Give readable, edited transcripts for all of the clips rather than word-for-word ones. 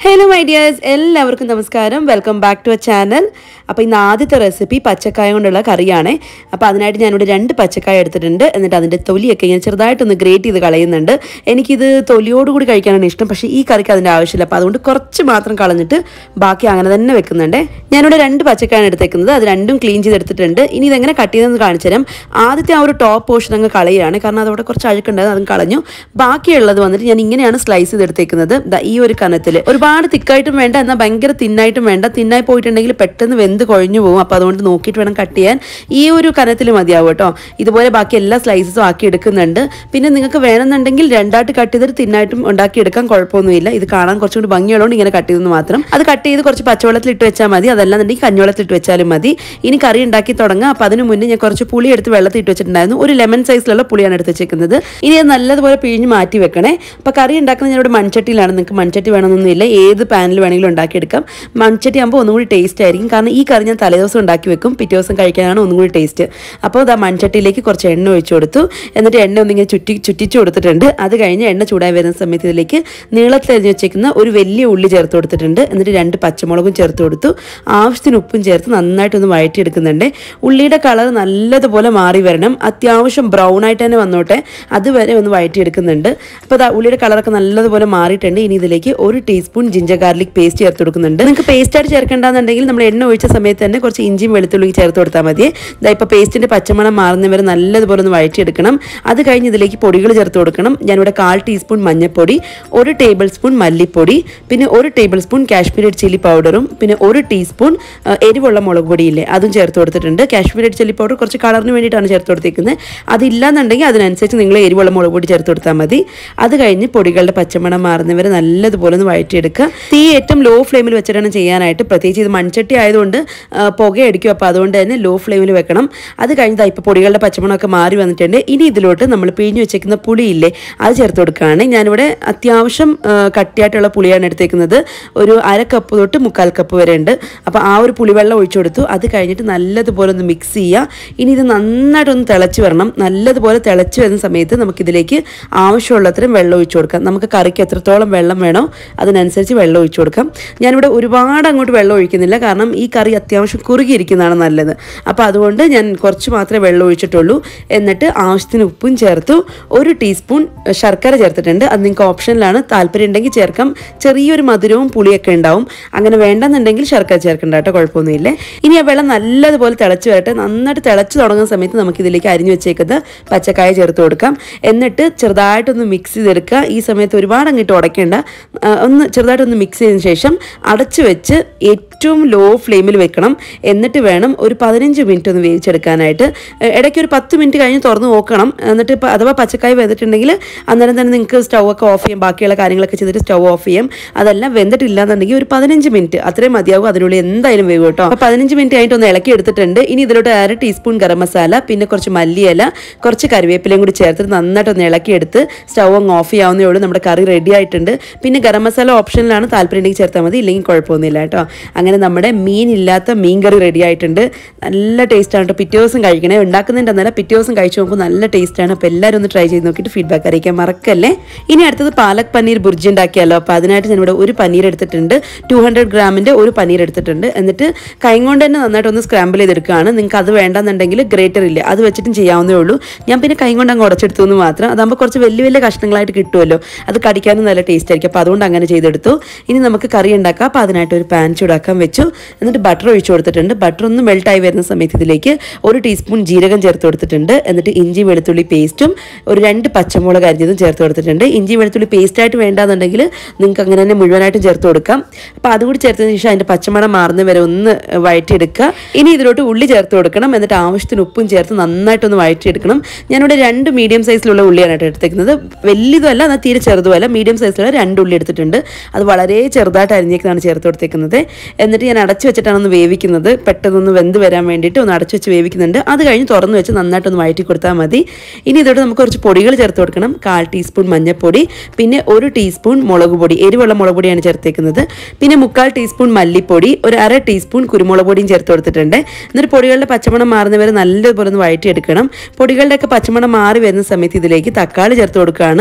Hello my dears, എല്ലാവർക്കും നമസ്കാരം. Welcome back to a channel. അപ്പോൾ ഇന്ന് ആദ്യത്തെ റെസിപ്പി പച്ചക്കായ കൊണ്ടുള്ള കറിയാണ്. അപ്പോൾ അതിനായിട്ട് ഞാൻ ഇവിടെ 2 പച്ചക്കായ എടുത്തിട്ടുണ്ട്. എന്നിട്ട് അതിന്റെ തൊലിയൊക്കെ ഞാൻ ചെറുതായിട്ടൊന്ന് ഗ്രേറ്റ് ചെയ്ത് കളയുന്നുണ്ട്. എനിക്കിത് തൊലിയോട് കൂടി കഴിക്കാനാണ് ഇഷ്ടം. പക്ഷേ ഈ കറിക്ക് അതിന്റെ ആവശ്യമില്ല. അപ്പോൾ അതുകൊണ്ട് കുറച്ച് മാത്രം കളഞ്ഞിട്ട് ബാക്കി അങ്ങനെ തന്നെ വെക്കുന്നുണ്ട്. ഞാൻ ഇവിടെ 2 പച്ചക്കായാണ് എടുത്തേക്കുന്നത്. അത് രണ്ടും ക്ലീൻ ചെയ്ത് എടുത്തിട്ടുണ്ട്. ഇനി ഇതെങ്ങനെ കട്ട് ചെയ്തെന്ന് കാണിച്ചു തരാം. ആദ്യത്തെ ആ ഒരു ടോപ്പ് പോർഷൻ അങ്ങ് കളയുകയാണ്. കാരണം അതവിടെ കുറച്ച് അഴുക്കുണ്ടായിരുന്നു, അതും കളഞ്ഞു. ബാക്കിയുള്ളത് വന്നിട്ട് ഞാൻ ഇങ്ങനെയാണ് സ്ലൈസ് ചെയ്തെടുത്തേക്കുന്നത്. ഈ ഒരു കനത്തിൽ ഒരുപാട് തിക്കായിട്ടും വേണ്ട, എന്നാൽ ഭയങ്കര തിന്നായിട്ടും വേണ്ട. തിന്നായി പോയിട്ടുണ്ടെങ്കിൽ പെട്ടെന്ന് വെന്ത് കുഴഞ്ഞു പോകും. അപ്പോൾ അതുകൊണ്ട് നോക്കിയിട്ട് വേണം കട്ട് ചെയ്യാൻ. ഈ ഒരു കനത്തിൽ മതിയാവും കേട്ടോ. ഇതുപോലെ ബാക്കി എല്ലാ സ്ലൈസസും ആക്കി എടുക്കുന്നുണ്ട്. പിന്നെ നിങ്ങൾക്ക് വേണമെന്നുണ്ടെങ്കിൽ രണ്ടായിട്ട് കട്ട് ചെയ്തിട്ട് തിന്നായിട്ടും ഉണ്ടാക്കിയെടുക്കാൻ കുഴപ്പമൊന്നുമില്ല. ഇത് കാണാൻ കുറച്ചും കൂടി ഭംഗിയുള്ളതുകൊണ്ട് ഇങ്ങനെ കട്ട് ചെയ്തെന്ന് മാത്രം. അത് കട്ട് ചെയ്ത് കുറച്ച് പച്ചവെള്ളത്തിൽ ഇട്ട് വെച്ചാൽ മതി. അതല്ലാന്നുണ്ടെങ്കിൽ കഞ്ഞിവെള്ളത്തിൽ ഇട്ട് വെച്ചാലും മതി. ഇനി കറി ഉണ്ടാക്കി തുടങ്ങാം. അപ്പോൾ അതിന് മുന്നേ ഞാൻ കുറച്ച് പുളി എടുത്ത് വെള്ളത്തിൽ ഇട്ട് വെച്ചിട്ടുണ്ടായിരുന്നു. ഒരു ലെമൺ സൈസിലുള്ള പുളിയാണ് എടുത്ത് വെച്ചേക്കുന്നത്. ഇനി അത് നല്ലതുപോലെ പിഴിഞ്ഞ് മാറ്റി വെക്കണേ. അപ്പോൾ കറി ഉണ്ടാക്കുന്നത് ഞാനിവിടെ മൺചട്ടിയിലാണ്. നിങ്ങൾക്ക് മൺചട്ടി വേണമെന്നൊന്നുമില്ല, ഏത് പാനിൽ വേണമെങ്കിലും ഉണ്ടാക്കിയെടുക്കാം. മൺചട്ടി ആകുമ്പോൾ ഒന്നും കൂടി ടേസ്റ്റ് ആയിരിക്കും. കാരണം ഈ കറി ഞാൻ തലേദിവസം ഉണ്ടാക്കി വെക്കും, പിറ്റേ ദിവസം കഴിക്കാനാണ് ഒന്നും കൂടി ടേസ്റ്റ്. അപ്പോൾ അത് ആ മൺചട്ടിയിലേക്ക് കുറച്ച് എണ്ണ ഒഴിച്ചു കൊടുത്തു. എന്നിട്ട് എണ്ണ ഒന്നിങ്ങനെ ചുറ്റിച്ചു കൊടുത്തിട്ടുണ്ട്. അത് കഴിഞ്ഞ് എണ്ണ ചൂടായി വരുന്ന സമയത്ത് ഇതിലേക്ക് നീളത്തിൽ അരിഞ്ഞ് വെച്ചേക്കുന്ന ഒരു വലിയ ഉള്ളി ചേർത്ത് കൊടുത്തിട്ടുണ്ട്. എന്നിട്ട് 2 പച്ചമുളകും ചേർത്ത് കൊടുത്തു. ആവശ്യത്തിന് ഉപ്പും ചേർത്ത് നന്നായിട്ടൊന്ന് വഴറ്റിയെടുക്കുന്നുണ്ട്. ഉള്ളിയുടെ കളർ നല്ലതുപോലെ മാറി വരണം. അത്യാവശ്യം ബ്രൗൺ ആയിട്ട് തന്നെ വന്നോട്ടെ, അതുവരെ ഒന്ന് വഴറ്റിയെടുക്കുന്നുണ്ട്. അപ്പോൾ ഉള്ളിയുടെ കളറൊക്കെ നല്ലതുപോലെ മാറിയിട്ടുണ്ട്. ഇനി ഇതിലേക്ക് 1 ടീസ്പൂൺ ജിഞ്ചർ ഗാർലിക് പേസ്റ്റ് ചേർത്ത് കൊടുക്കുന്നുണ്ട്. നിങ്ങൾക്ക് പേസ്റ്റായിട്ട് ചേർക്കേണ്ടതെന്നുണ്ടെങ്കിൽ നമ്മൾ എണ്ണ ഒഴിച്ച സമയത്ത് തന്നെ കുറച്ച് ഇഞ്ചിയും വെളുത്തുള്ളിയും ചേർത്ത് കൊടുത്താൽ മതി. ഇപ്പോൾ പേസ്റ്റിൻ്റെ പച്ചമണം മാറുന്നവരെ നല്ലതുപോലെ ഒന്ന് വഴറ്റിയെടുക്കണം. അത് കഴിഞ്ഞ് ഇതിലേക്ക് പൊടികൾ ചേർത്ത് കൊടുക്കണം. ഞാനിവിടെ 1/4 ടീസ്പൂൺ മഞ്ഞൾപ്പൊടി, 1 ടേബിൾ സ്പൂൺ മല്ലിപ്പൊടി, പിന്നെ 1 ടേബിൾ സ്പൂൺ കാശ്മീരി ചില്ലി പൗഡറും, പിന്നെ 1 ടീസ്പൂൺ എരിവുള്ള മുളക് പൊടിയില്ലേ, അതും ചേർത്ത് കൊടുത്തിട്ടുണ്ട്. കാശ്മീരി ചില്ലി പൗഡർ കുറച്ച് കളറിന് വേണ്ടിയിട്ടാണ് ചേർത്ത് കൊടുത്തിരിക്കുന്നത്. അതില്ലാന്നുണ്ടെങ്കിൽ അതിനനുസരിച്ച് നിങ്ങൾ എരിവുള്ള മുളക് പൊടി ചേർത്ത് കൊടുത്താൽ മതി. അത് കഴിഞ്ഞ് പൊടികളുടെ പച്ചമണം മാറുന്നവരെ നല്ലതുപോലെ ഒന്ന് വഴറ്റിയെടുക്കുക. തീ ഏറ്റവും ലോ ഫ്ലെയിമിൽ വെച്ചിട്ടാണ് ചെയ്യാനായിട്ട്. പ്രത്യേകിച്ച് ഇത് മൺചട്ടി ആയതുകൊണ്ട് പുകയടിക്കും. അപ്പോൾ അതുകൊണ്ട് തന്നെ ലോ ഫ്ലെയിമിൽ വെക്കണം. അത് കഴിഞ്ഞാൽ ഇപ്പോൾ പൊടികളുടെ പച്ചമണമൊക്കെ മാറി വന്നിട്ടുണ്ട്. ഇനി ഇതിലോട്ട് നമ്മൾ പിഴിഞ്ഞ് വെച്ചേക്കുന്ന പുളിയില്ലേ, അത് ചേർത്ത് കൊടുക്കുകയാണ്. ഞാനിവിടെ അത്യാവശ്യം കട്ടിയായിട്ടുള്ള പുളിയാണ് എടുത്തേക്കുന്നത്. ഒരു 1/2 കപ്പ് തൊട്ട് 1/4 കപ്പ് വരെ ഉണ്ട്. അപ്പോൾ ആ ഒരു പുളിവെള്ളം ഒഴിച്ചു കൊടുത്തു. അത് കഴിഞ്ഞിട്ട് നല്ലതുപോലെ ഒന്ന് മിക്സ് ചെയ്യുക. ഇനി ഇത് നന്നായിട്ടൊന്ന് തിളച്ച് വരണം. നല്ലതുപോലെ തിളച്ച് വരുന്ന സമയത്ത് നമുക്കിതിലേക്ക് ആവശ്യമുള്ളത്രയും വെള്ളം ഒഴിച്ചു കൊടുക്കാം. നമുക്ക് കറിക്ക് എത്രത്തോളം വെള്ളം വേണോ അതിനനുസരിച്ച് വെള്ളം ഒഴിച്ചു കൊടുക്കാം. ഞാനിവിടെ ഒരുപാട് അങ്ങോട്ട് വെള്ളം ഒഴിക്കുന്നില്ല, കാരണം ഈ കറി അത്യാവശ്യം കുറുകിയിരിക്കുന്നതാണ് നല്ലത്. അപ്പോൾ അതുകൊണ്ട് ഞാൻ കുറച്ച് മാത്രമേ വെള്ളം ഒഴിച്ചിട്ടുള്ളൂ. എന്നിട്ട് ആവശ്യത്തിന് ഉപ്പും ചേർത്തു. 1 ടീസ്പൂൺ ശർക്കര ചേർത്തിട്ടുണ്ട്. അത് നിങ്ങൾക്ക് ഓപ്ഷനിലാണ്, താല്പര്യം ഉണ്ടെങ്കിൽ ചേർക്കാം. ചെറിയൊരു മധുരവും പുളിയൊക്കെ ഉണ്ടാവും. അങ്ങനെ വേണ്ടെന്നുണ്ടെങ്കിൽ ശർക്കര ചേർക്കണ്ട കേട്ടോ, കുഴപ്പമൊന്നുമില്ല. ഇനി ആ വെള്ളം നല്ലതുപോലെ തിളച്ച് വരട്ടെ. നന്നായിട്ട് തിളച്ച് തുടങ്ങുന്ന സമയത്ത് നമുക്കിതിലേക്ക് അരിഞ്ഞു വെച്ചേക്കുന്നത് പച്ചക്കായ ചേർത്ത് കൊടുക്കാം. എന്നിട്ട് ചെറുതായിട്ടൊന്ന് മിക്സ് ചെയ്തെടുക്കുക. ഈ സമയത്ത് ഒരുപാട് അങ്ങോട്ട് ഉടയ്ക്കേണ്ട, ഒന്ന് ചെറുതായിട്ടൊന്ന് മിക്സ് ചെയ്തതിന് ശേഷം അടച്ചു വെച്ച് ഏറ്റവും ലോ ഫ്ലെയിമിൽ വെക്കണം. എന്നിട്ട് വേണം ഒരു 15 മിനിറ്റ് ഒന്ന് വേവിച്ചെടുക്കാനായിട്ട്. ഇടയ്ക്ക് ഒരു 10 മിനിറ്റ് കഴിഞ്ഞ് തുറന്ന് നോക്കണം. എന്നിട്ട് ഇപ്പോൾ അഥവാ പച്ചക്കായ വെന്തിട്ടുണ്ടെങ്കിൽ അന്നേരം തന്നെ നിങ്ങൾക്ക് സ്റ്റൗ ഒക്കെ ഓഫ് ചെയ്യാം. ബാക്കിയുള്ള കാര്യങ്ങളൊക്കെ ചെയ്തിട്ട് സ്റ്റൗ ഓഫ് ചെയ്യാം. അതെല്ലാം വെന്തിട്ടില്ല എന്നുണ്ടെങ്കിൽ ഒരു 15 മിനിറ്റ് അത്രയും മതിയാവും. അതിനുള്ളിൽ എന്തായാലും വേവ് കേട്ടോ. അപ്പോൾ 15 മിനിറ്റ് ആയിട്ട് ഒന്ന് ഇളക്കി എടുത്തിട്ടുണ്ട്. ഇനി ഇതിലോട്ട് 1/2 ടീസ്പൂൺ ഗരം മസാല, പിന്നെ കുറച്ച് മല്ലിയില, കുറച്ച് കറിവേപ്പിലയും കൂടി ചേർത്തിട്ട് നന്നായിട്ടൊന്ന് ഇളക്കിയെടുത്ത് സ്റ്റൗ അങ്ങ് ഓഫ് ചെയ്യാവുന്നേ ഉള്ളൂ. നമ്മുടെ കറി റെഡി ആയിട്ടുണ്ട്. പിന്നെ ഗരം മസാല ഓപ്ഷനിലാണ്, താല്പര്യം ഉണ്ടെങ്കിൽ ചേർത്താൽ മതി, ഇല്ലെങ്കിൽ കുഴപ്പമൊന്നുമില്ല കേട്ടോ. അങ്ങനെ നമ്മുടെ മീനില്ലാത്ത മീൻ കറി റെഡി ആയിട്ടുണ്ട്. നല്ല ടേസ്റ്റാണ് കേട്ടോ. പിറ്റേ ദിവസം കഴിക്കണേ, ഉണ്ടാക്കുന്നതിൻ്റെ അന്നല്ല, പിറ്റേ ദിവസം കഴിച്ചു നോക്കുമ്പോൾ നല്ല ടേസ്റ്റാണ്. അപ്പോൾ എല്ലാവരും ഒന്ന് ട്രൈ ചെയ്ത് നോക്കിയിട്ട് ഫീഡ്ബാക്ക് അറിയിക്കാൻ മറക്കല്ലേ. ഇനി അടുത്തത് പാലക് പനീർ ബുർജി ഉണ്ടാക്കിയാലോ. അപ്പോൾ അതിനായിട്ട് ഞാനിവിടെ ഒരു പനീർ എടുത്തിട്ടുണ്ട്. 200 ഗ്രാമിൻ്റെ ഒരു പനീർ എടുത്തിട്ടുണ്ട്. എന്നിട്ട് കൈ കൊണ്ട് തന്നെ നന്നായിട്ടൊന്ന് സ്ക്രാമ്പിൾ ചെയ്തെടുക്കുകയാണ്. നിങ്ങൾക്ക് അത് വേണ്ടെന്നുണ്ടെങ്കിൽ ഗ്രേറ്റർ ഇല്ല, അത് വെച്ചിട്ടും ചെയ്യാവുന്നേ ഉള്ളൂ. ഞാൻ പിന്നെ കൈ കൊണ്ട് അങ്ങ് ഉടച്ചെടുത്തു എന്ന് മാത്രം. അതാകുമ്പോൾ കുറച്ച് വലിയ വലിയ കഷ്ണങ്ങളായിട്ട് കിട്ടുമല്ലോ, അത് കടിക്കാനും നല്ല ടേസ്റ്റ് ആയിരിക്കും. അപ്പോൾ അതുകൊണ്ട് അങ്ങനെ ചെയ്തെടുത്തു. ഇനി നമുക്ക് കറി ഉണ്ടാക്കാം. അപ്പോൾ അതിനായിട്ട് ഒരു പാൻ ചൂടാക്കാൻ വെച്ചു. എന്നിട്ട് ബട്ടർ ഒഴിച്ചു കൊടുത്തിട്ടുണ്ട്. ബട്ടർ ഒന്ന് മെൽട്ടായി വരുന്ന സമയത്ത് ഇതിലേക്ക് 1 ടീസ്പൂൺ ജീരകം ചേർത്ത് കൊടുത്തിട്ടുണ്ട്. എന്നിട്ട് ഇഞ്ചി വെളുത്തുള്ളി പേസ്റ്റും ഒരു 2 പച്ചമുളക് അരിഞ്ഞതും ചേർത്ത് കൊടുത്തിട്ടുണ്ട്. ഇഞ്ചി വെളുത്തുള്ളി പേസ്റ്റായിട്ട് വേണ്ടാന്നുണ്ടെങ്കിൽ നിങ്ങൾക്ക് അങ്ങനെ തന്നെ മുഴുവനായിട്ടും ചേർത്ത് കൊടുക്കാം. അപ്പോൾ അതുകൂടി ചേർത്തതിന് ശേഷം അതിൻ്റെ പച്ചമണം മാറുന്ന വരെ ഒന്ന് വഴറ്റിയെടുക്കുക. ഇനി ഇതിലോട്ട് ഉള്ളി ചേർത്ത് കൊടുക്കണം. എന്നിട്ട് ആവശ്യത്തിന് ഉപ്പും ചേർത്ത് നന്നായിട്ടൊന്ന് വഴറ്റിയെടുക്കണം. ഞാനിവിടെ 2 മീഡിയം സൈസിലുള്ള ഉള്ളിയാണ് എടുത്തേക്കുന്നത്. വലിയതുമല്ല, എന്നാൽ തീരെ ചെറുതുമല്ല, മീഡിയം സൈസിലുള്ള 2 ഉള്ളി എടുത്തിട്ടുണ്ട്. അത് വളരെ ചെറുതായിട്ട് അരിഞ്ഞേക്കാണ് ചേർത്ത് കൊടുത്തേക്കുന്നത്. എന്നിട്ട് ഞാൻ അടച്ചു വെച്ചിട്ടാണ് ഒന്ന് വേവിക്കുന്നത്. പെട്ടെന്നൊന്ന് വെന്ത് വരാൻ വേണ്ടിയിട്ട് ഒന്ന് അടച്ചു വെച്ച് വേവിക്കുന്നുണ്ട്. അത് കഴിഞ്ഞ് തുറന്ന് വെച്ച് നന്നായിട്ടൊന്ന് വഴറ്റി കൊടുത്താൽ മതി. ഇനി ഇതോടെ നമുക്ക് കുറച്ച് പൊടികൾ ചേർത്ത് കൊടുക്കണം. 1/4 ടീസ്പൂൺ മഞ്ഞൾപ്പൊടി, പിന്നെ 1 ടീസ്പൂൺ മുളക് പൊടി, എരിവുള്ള മുളക് പൊടിയാണ് ചേർത്തേക്കുന്നത്. പിന്നെ 3/4 ടീസ്പൂൺ മല്ലിപ്പൊടി, 1/2 ടീസ്പൂൺ കുരുമുളക് പൊടിയും ചേർത്ത് കൊടുത്തിട്ടുണ്ട്. എന്നിട്ട് പൊടികളുടെ പച്ചമണം മാറുന്നവരെ നല്ലതുപോലെ ഒന്ന് വഴറ്റിയെടുക്കണം. പൊടികളുടെയൊക്കെ പച്ചമണം മാറി വരുന്ന സമയത്ത് ഇതിലേക്ക് തക്കാളി ചേർത്ത് കൊടുക്കുകയാണ്.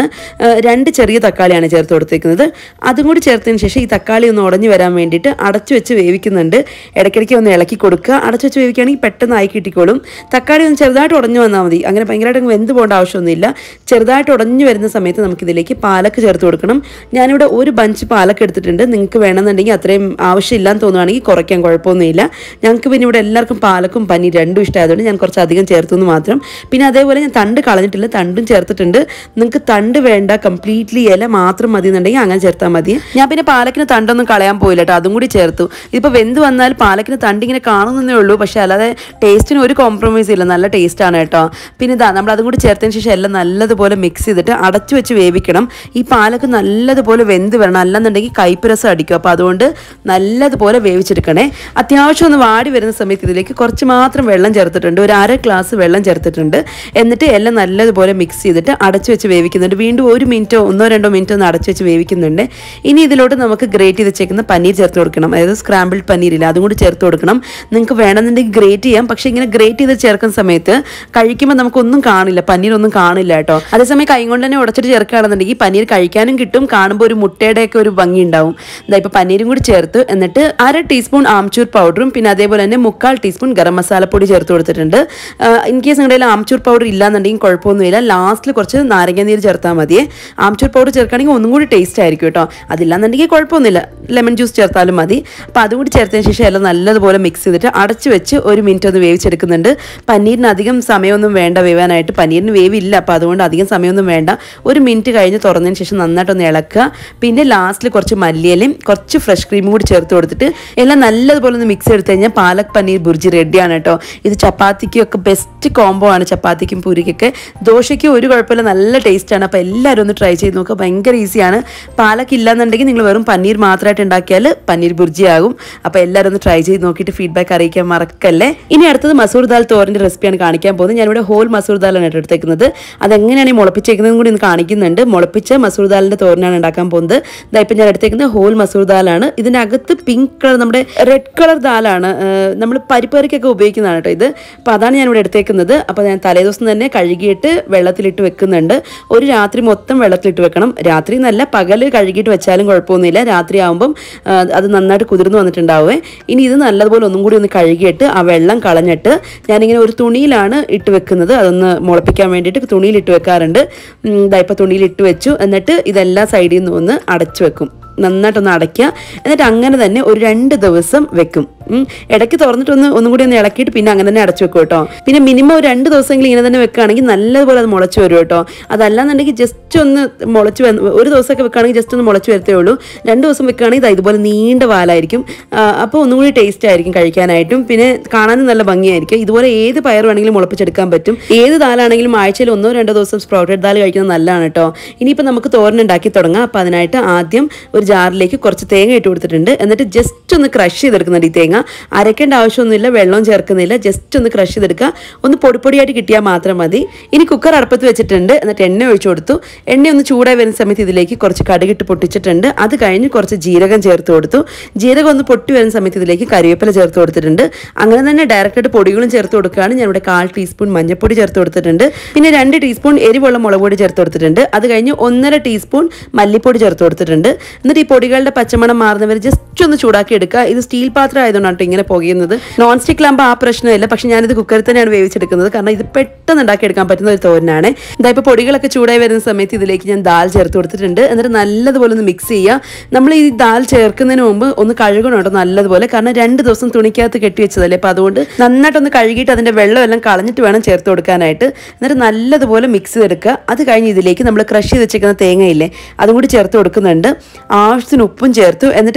2 ചെറിയ തക്കാളിയാണ് ചേർത്ത് കൊടുത്തേക്കുന്നത്. അതും കൂടി ചേർത്തതിന് ശേഷം ഈ തക്കാളി ഒന്ന് ഉടഞ്ഞു വരാൻ വേണ്ടിയിട്ട് അടച്ചു വെച്ച് വേവിക്കുന്നുണ്ട്. ഇടയ്ക്കിടയ്ക്ക് ഒന്ന് ഇളക്കി കൊടുക്കുക. അടച്ചു വെച്ച് വേവിക്കുകയാണെങ്കിൽ പെട്ടെന്ന് ആയി കിട്ടിക്കോളും. തക്കാളി ഒന്ന് ചെറുതായിട്ട് ഉടഞ്ഞു വന്നാൽ മതി. അങ്ങനെ ഭയങ്കരമായിട്ട് വെന്ത് പോകേണ്ട ആവശ്യമൊന്നുമില്ല. ചെറുതായിട്ട് ഉടഞ്ഞു വരുന്ന സമയത്ത് നമുക്കിതിലേക്ക് പാലക്ക് ചേർത്ത് കൊടുക്കണം. ഞാനിവിടെ 1 ബഞ്ച് പാലക്ക് എടുത്തിട്ടുണ്ട്. നിങ്ങൾക്ക് വേണമെന്നുണ്ടെങ്കിൽ അത്രയും ആവശ്യമില്ലാന്ന് തോന്നുകയാണെങ്കിൽ കുറയ്ക്കാൻ കുഴപ്പമൊന്നുമില്ല. ഞങ്ങൾക്ക് പിന്നെ ഇവിടെ എല്ലാവർക്കും പാലക്കും പനീർ രണ്ടും ഇഷ്ടമായതുകൊണ്ട് ഞാൻ കുറച്ച് അധികം ചേർത്തു എന്ന് മാത്രം. പിന്നെ അതേപോലെ ഞാൻ തണ്ട് കളഞ്ഞിട്ടില്ല, തണ്ടും ചേർത്തിട്ടുണ്ട്. നിങ്ങൾക്ക് തണ്ട് വേണ്ട, കംപ്ലീറ്റ്ലി ഇല മാത്രം മതി എന്നുണ്ടെങ്കിൽ അങ്ങനെ ചേർത്താൽ മതി. ഞാൻ പിന്നെ പാലക്കിന് തണ്ടൊന്നും കളയാൻ പോയില്ല കേട്ടോ, അതും കൂടി ചേർത്തു. ഇതിപ്പോൾ വെന്ത് വന്നാൽ പാലക്കിന് തണ്ട് ഇങ്ങനെ കാണുന്നേ ഉള്ളൂ, പക്ഷേ അല്ലാതെ ടേസ്റ്റിന് ഒരു കോംപ്രമൈസ് ഇല്ല, നല്ല ടേസ്റ്റാണ് കേട്ടോ. പിന്നെ ഇതാ നമ്മൾ അതും കൂടി ചേർത്തതിന് ശേഷം എല്ലാം നല്ലതുപോലെ മിക്സ് ചെയ്തിട്ട് അടച്ചു വെച്ച് വേവിക്കണം. ഈ പാലക്ക് നല്ലതുപോലെ വെന്ത് വരണം, അല്ലെന്നുണ്ടെങ്കിൽ കയ്പ്പ് രസം അടിക്കും. അപ്പോൾ അതുകൊണ്ട് നല്ലതുപോലെ വേവിച്ചെടുക്കണേ. അത്യാവശ്യം ഒന്ന് വാടി വരുന്ന സമയത്ത് ഇതിലേക്ക് കുറച്ച് മാത്രം വെള്ളം ചേർത്തിട്ടുണ്ട്, 1/2 ഗ്ലാസ് വെള്ളം ചേർത്തിട്ടുണ്ട്. എന്നിട്ട് എല്ലാം നല്ലതുപോലെ മിക്സ് ചെയ്തിട്ട് അടച്ചു വെച്ച് വേവിക്കുന്നുണ്ട്. വീണ്ടും 1 മിനിറ്റോ 1-2 മിനിറ്റോ ഒന്ന് അടച്ചു വെച്ച് വേവിക്കുന്നുണ്ട്. ഇനി ഇതിലോട്ട് നമുക്ക് ഗ്രേറ്റ് ചെയ്ത് വെച്ചേക്കുന്ന പനീർ ചേർത്ത് കൊടുക്കണം. അതായത് സ്ക്രാമ്പിൾഡ് പനീരില്ല, അതും കൂടി ചേർത്ത് കൊടുക്കണം. നിങ്ങൾക്ക് വേണമെന്നുണ്ടെങ്കിൽ ഗ്രേറ്റ് ചെയ്യാം, പക്ഷേ ഇങ്ങനെ ഗ്രേറ്റ് ചെയ്ത് ചേർക്കുന്ന സമയത്ത് കഴിക്കുമ്പോൾ നമുക്കൊന്നും കാണില്ല, പനീരൊന്നും കാണില്ല കേട്ടോ. അതേസമയം കൈ കൊണ്ട് തന്നെ ഉടച്ചിട്ട് ചേർക്കുകയാണെന്നുണ്ടെങ്കിൽ പനീർ കഴിക്കാനും കിട്ടും, കാണുമ്പോൾ ഒരു മുട്ടയുടെയൊക്കെ ഒരു ഭംഗി ഉണ്ടാവും. ഇതാ ഇപ്പോൾ പനീരും കൂടി ചേർത്ത് എന്നിട്ട് 1/2 ടീസ്പൂൺ ആംചൂർ പൗഡറും പിന്നെ അതേപോലെ തന്നെ 3/4 ടീസ്പൂൺ ഗരം മസാലപ്പൊടി ചേർത്ത് കൊടുത്തിട്ടുണ്ട്. ഇൻ കേസ് നിങ്ങളുടെ ആംചൂർ പൗഡർ ഇല്ലാന്നുണ്ടെങ്കിൽ കുഴപ്പമൊന്നുമില്ല, ലാസ്റ്റിൽ കുറച്ച് നാരങ്ങ നീര് ചേർത്താൽ മതിയേ. ആംചൂർ പൗഡർ ചേർക്കുകയാണെങ്കിൽ ഒന്നും കൂടി ടേസ്റ്റ് ആയിരിക്കും കേട്ടോ. അതില്ലാന്നുണ്ടെങ്കിൽ കുഴപ്പമൊന്നുമില്ല, ലെമൺ ജ്യൂസ് ചേർത്താലും മതി. അപ്പോൾ അതും കൂടി ചേർത്തതിന് ശേഷം എല്ലാം നല്ലതുപോലെ മിക്സ് ചെയ്തിട്ട് അടച്ചു വെച്ച് 1 മിനിറ്റ് ഒന്ന് വേവിച്ചെടുക്കുന്നുണ്ട്. പനീരിന് അധികം സമയമൊന്നും വേണ്ട വേവാനായിട്ട്, പനീരിന് വേവില്ല, അപ്പോൾ അതുകൊണ്ട് അധികം സമയമൊന്നും വേണ്ട. 1 മിനിറ്റ് കഴിഞ്ഞ് തുറന്നതിന് ശേഷം നന്നായിട്ടൊന്ന് ഇളക്കുക. പിന്നെ ലാസ്റ്റിൽ കുറച്ച് മല്ലിയിലയും കുറച്ച് ഫ്രഷ് ക്രീമും കൂടി ചേർത്ത് കൊടുത്തിട്ട് എല്ലാം നല്ലതുപോലെ ഒന്ന് മിക്സ് എടുത്ത് കഴിഞ്ഞാൽ പാലക് പനീർ ബുർജി റെഡിയാണ് കേട്ടോ. ഇത് ചപ്പാത്തിക്കൊക്കെ ബെസ്റ്റ് കോംബോ ആണ്, ചപ്പാത്തിക്കും പൂരിക്കൊക്കെ. ദോശയ്ക്കും ഒരു കുഴപ്പമില്ല, നല്ല ടേസ്റ്റാണ്. അപ്പോൾ എല്ലാവരും ഒന്ന് ട്രൈ ചെയ്ത് നോക്കുക, ഭയങ്കര ഈസിയാണ്. പാലക്ക് ഇല്ലാന്നുണ്ടെങ്കിൽ നിങ്ങൾ വെറും പനീർ മാത്രമായിട്ട് ഉണ്ടാക്കിയാൽ പനീർ ബുർജി ആകും. അപ്പോൾ എല്ലാവരും ഒന്ന് ട്രൈ ചെയ്ത് നോക്കിയിട്ട് ഫീഡ്ബാക്ക് അറിയിക്കാൻ മറക്കല്ലേ. ഇനി അടുത്തത് മസൂർ ദാൽ തോരൻ്റെ റെസിപ്പിയാണ് കാണിക്കാൻ പോകുന്നത്. ഞാനിവിടെ ഹോൾ മസൂർ ദാലാണ് എടുത്തേക്കുന്നത്. അതെങ്ങനെയാണ് ഈ മുളപ്പിച്ചേക്കുന്നതും കൂടി ഇന്ന് കാണിക്കുന്നുണ്ട്. മുളപ്പിച്ച മസൂർ ദാലിൻ്റെ തോരനാണ് ഉണ്ടാക്കാൻ പോകുന്നത്. ഇതായിപ്പോൾ ഞാൻ എടുത്തേക്കുന്നത് ഹോൾ മസൂർ ദാലാണ്. ഇതിൻ്റെ അകത്ത് പിങ്ക് കളർ, നമ്മുടെ റെഡ് കളർ ദാലാണ് നമ്മൾ പരിപ്പറിക്കൊക്കെ ഉപയോഗിക്കുന്നതാണ് കേട്ടോ ഇത്. അപ്പോൾ അതാണ് ഞാനിവിടെ എടുത്തേക്കുന്നത്. അപ്പോൾ ഞാൻ തലേദിവസം തന്നെ കഴുകിയിട്ട് വെള്ളത്തിലിട്ട് വെക്കുന്നുണ്ട്. ഒരു രാത്രി മൊത്തം വെള്ളത്തിലിട്ട് വെക്കണം. രാത്രി നല്ല പകൽ കഴുകിയിട്ട് വെച്ചാലും കുഴപ്പമൊന്നുമില്ല, രാത്രി ആകുമ്പം അത് നന്നായിട്ട് കുതിർന്ന് വന്നിട്ടുണ്ടാവുമേ. ഇനി ഇത് നല്ലതുപോലെ ഒന്നും കൂടി ഒന്ന് കഴുകിയിട്ട് ആ വെള്ളം കളഞ്ഞിട്ട് ഞാനിങ്ങനെ ഒരു തുണിയിലാണ് ഇട്ട് വെക്കുന്നത്. അതൊന്ന് മുളപ്പിക്കാൻ വേണ്ടിയിട്ട് തുണിയിലിട്ട് വെക്കാറുണ്ട്. ഇതായിപ്പോൾ തുണിയിലിട്ട് വെച്ചു. എന്നിട്ട് ഇതെല്ലാം സൈഡിൽ നിന്ന് ഒന്ന് അടച്ചു വെക്കും. നന്നായിട്ടൊന്ന് അടയ്ക്കുക. എന്നിട്ട് അങ്ങനെ തന്നെ ഒരു 2 ദിവസം വെക്കും. ഇടയ്ക്ക് തുറന്നിട്ട് ഒന്നും കൂടി ഒന്ന് ഇളക്കിയിട്ട് പിന്നെ അങ്ങനെ തന്നെ അടച്ചു വെക്കും കേട്ടോ. പിന്നെ മിനിമം ഒരു 2 ദിവസമെങ്കിലും ഇങ്ങനെ തന്നെ വെക്കുകയാണെങ്കിൽ നല്ലതുപോലെ അത് മുളച്ച് വരും കേട്ടോ. അതല്ലാന്നുണ്ടെങ്കിൽ ജസ്റ്റ് ഒന്ന് മുളച്ച് ഒരു ദിവസമൊക്കെ വെക്കുകയാണെങ്കിൽ ജസ്റ്റ് ഒന്ന് മുളച്ച് വരത്തേ ഉള്ളൂ. 2 ദിവസം വെക്കുകയാണെങ്കിൽ ഇതുപോലെ നീണ്ട വാലായിരിക്കും. അപ്പോൾ ഒന്നും കൂടി ടേസ്റ്റ് ആയിരിക്കും കഴിക്കാനായിട്ടും, പിന്നെ കാണാനും നല്ല ഭംഗിയായിരിക്കും. ഇതുപോലെ ഏത് പയർ വേണമെങ്കിലും മുളപ്പിച്ചെടുക്കാൻ പറ്റും. ഏത് ദാലാണെങ്കിലും ആഴ്ചയിൽ 1-2 ദിവസം സ്പ്രൗട്ടഡ് ദാൽ കഴിക്കുന്നത് നല്ലതാണ് കേട്ടോ. ഇനിയിപ്പോൾ നമുക്ക് തോരൻ ഉണ്ടാക്കി തുടങ്ങാം. അപ്പോൾ അതിനായിട്ട് ആദ്യം ഒരു ജാറിലേക്ക് കുറച്ച് തേങ്ങ ഇട്ട് കൊടുത്തിട്ടുണ്ട്. എന്നിട്ട് ജസ്റ്റ് ഒന്ന് ക്രഷ് ചെയ്തെടുക്കുന്നുണ്ട്. ഈ തേങ്ങ അരയ്ക്കേണ്ട ആവശ്യമൊന്നുമില്ല, വെള്ളം ചേർക്കുന്നില്ല, ജസ്റ്റ് ഒന്ന് ക്രഷ് ചെയ്തെടുക്കുക. ഒന്ന് പൊടിപ്പൊടിയായിട്ട് കിട്ടിയാൽ മാത്രം മതി. ഇനി കുക്കർ അടുപ്പത്ത് വെച്ചിട്ടുണ്ട്. എന്നിട്ട് എണ്ണ ഒഴിച്ചു കൊടുത്തു. എണ്ണ ഒന്ന് ചൂടായി വരുന്ന സമയത്ത് ഇതിലേക്ക് കുറച്ച് കടുകിട്ട് പൊട്ടിച്ചിട്ടുണ്ട്. അത് കഴിഞ്ഞ് കുറച്ച് ജീരകം ചേർത്ത് കൊടുത്തു. ജീരകം ഒന്ന് പൊട്ടി വരുന്ന സമയത്ത് ഇതിലേക്ക് കറിവേപ്പില ചേർത്ത് കൊടുത്തിട്ടുണ്ട്. അങ്ങനെ തന്നെ ഡയറക്റ്റായിട്ട് പൊടികളും ചേർത്ത് കൊടുക്കുകയാണ്. ഞാനിവിടെ 1/4 ടീസ്പൂൺ മഞ്ഞൾപ്പൊടി ചേർത്ത് കൊടുത്തിട്ടുണ്ട്. പിന്നെ 2 ടീസ്പൂൺ എരിവുള്ള മുളക് പൊടി ചേർത്ത് കൊടുത്തിട്ടുണ്ട്. അത് കഴിഞ്ഞ് 1.5 ടീസ്പൂൺ മല്ലിപ്പൊടി ചേർത്ത് കൊടുത്തിട്ടുണ്ട്. എന്നിട്ട് ഈ പൊടികളുടെ പച്ചമണം മാറുന്നവർ ജസ്റ്റ് ഒന്ന് ചൂടാക്കി എടുക്കുക. ഇത് സ്റ്റീൽ പാത്രം ആയതുകൊണ്ടാണ് ഇങ്ങനെ പോകുന്നത്. നോൺ സ്റ്റിക്ക് ലാമ്പ് ആ പ്രശ്നമില്ല, പക്ഷെ ഞാനിത് കുക്കറിൽ തന്നെയാണ് വേവിച്ചെടുക്കുന്നത്. കാരണം ഇത് പെട്ടെന്ന് ഉണ്ടാക്കിയെടുക്കാൻ പറ്റുന്ന ഒരു തോരനാണ്. ഇതായിപ്പോൾ പൊടികളൊക്കെ ചൂടായി വരുന്ന സമയത്ത് ഇതിലേക്ക് ഞാൻ ദാൽ ചേർത്ത് കൊടുത്തിട്ടുണ്ട്. എന്നിട്ട് നല്ലതുപോലെ ഒന്ന് മിക്സ് ചെയ്യുക. നമ്മൾ ഈ ദാൽ ചേർക്കുന്നതിന് മുമ്പ് ഒന്ന് കഴുകണം കേട്ടോ നല്ലതുപോലെ. കാരണം 2 ദിവസം തുണിക്കകത്ത് കെട്ടി വെച്ചതല്ലേ, അപ്പോൾ അതുകൊണ്ട് നന്നായിട്ടൊന്ന് കഴുകിയിട്ട് അതിൻ്റെ വെള്ളം എല്ലാം കളഞ്ഞിട്ട് വേണം ചേർത്ത് കൊടുക്കാനായിട്ട്. എന്നിട്ട് നല്ലതുപോലെ മിക്സ് ചെയ്തെടുക്കുക. അത് കഴിഞ്ഞ് ഇതിലേക്ക് നമ്മൾ ക്രഷ് ചെയ്ത് വെച്ചിരിക്കുന്ന തേങ്ങയില്ലേ അതും കൂടി ചേർത്ത് കൊടുക്കുന്നുണ്ട്. ആവശ്യത്തിന് ഉപ്പും ചേർത്തു. എന്നിട്ട് കുറച്ച്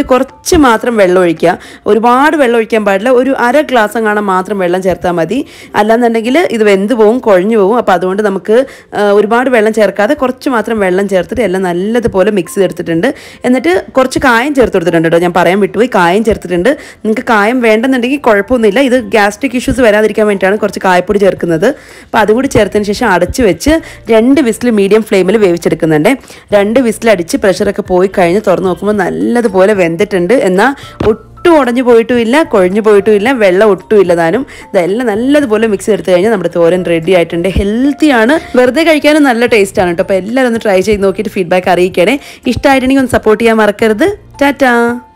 കുറച്ച് മാത്രം വെള്ളം ഒഴിക്കുക. ഒരുപാട് വെള്ളം ഒഴിക്കാൻ പാടില്ല. ഒരു അര ഗ്ലാസ് എങ്ങാനും മാത്രം വെള്ളം ചേർത്താൽ മതി. അല്ലാന്നുണ്ടെങ്കിൽ ഇത് വെന്ത് പോവും, കുഴഞ്ഞു പോവും. അപ്പോൾ അതുകൊണ്ട് നമുക്ക് ഒരുപാട് വെള്ളം ചേർക്കാതെ കുറച്ച് മാത്രം വെള്ളം ചേർത്തിട്ട് എല്ലാം നല്ലതുപോലെ മിക്സ് ചെയ്തെടുത്തിട്ടുണ്ട്. എന്നിട്ട് കുറച്ച് കായം ചേർത്ത് കൊടുത്തിട്ടുണ്ട് കേട്ടോ. ഞാൻ പറയാൻ വിട്ടുപോയി, കായം ചേർത്തിട്ടുണ്ട്. നിങ്ങൾക്ക് കായം വേണ്ടെന്നുണ്ടെങ്കിൽ കുഴപ്പമൊന്നുമില്ല. ഇത് ഗ്യാസ്ട്രിക് ഇഷ്യൂസ് വരാതിരിക്കാൻ വേണ്ടിയിട്ടാണ് കുറച്ച് കായപ്പൊടി ചേർക്കുന്നത്. അപ്പോൾ അതും കൂടി ചേർത്തതിന് ശേഷം അടച്ച് വെച്ച് 2 വിസിൽ മീഡിയം ഫ്ലെയിമിൽ വേവിച്ചെടുക്കുന്നുണ്ട്. 2 വിസിലടിച്ച് പ്രഷറൊക്കെ പോയി കഴിഞ്ഞ് തുറന്ന് നോക്കുമ്പോൾ നല്ലതുപോലെ വെന്തിട്ടുണ്ട്. എന്നാൽ ഒട്ടും ഉടഞ്ഞു പോയിട്ടുമില്ല, കുഴഞ്ഞു പോയിട്ടുമില്ല, വെള്ളം ഒട്ടുമില്ല താനും. ഇതെല്ലാം നല്ലതുപോലെ മിക്സ് എടുത്തു കഴിഞ്ഞാൽ നമ്മുടെ തോരൻ റെഡി ആയിട്ടുണ്ട്. ഹെൽത്തിയാണ്, വെറുതെ കഴിക്കാനും നല്ല ടേസ്റ്റാണ് കേട്ടോ. അപ്പോൾ എല്ലാവരും ഒന്ന് ട്രൈ ചെയ്ത് നോക്കിയിട്ട് ഫീഡ്ബാക്ക് അറിയിക്കണേ. ഇഷ്ടമായിട്ടുണ്ടെങ്കിൽ ഒന്ന് സപ്പോർട്ട് ചെയ്യാൻ മറക്കരുത്. ടാറ്റാ.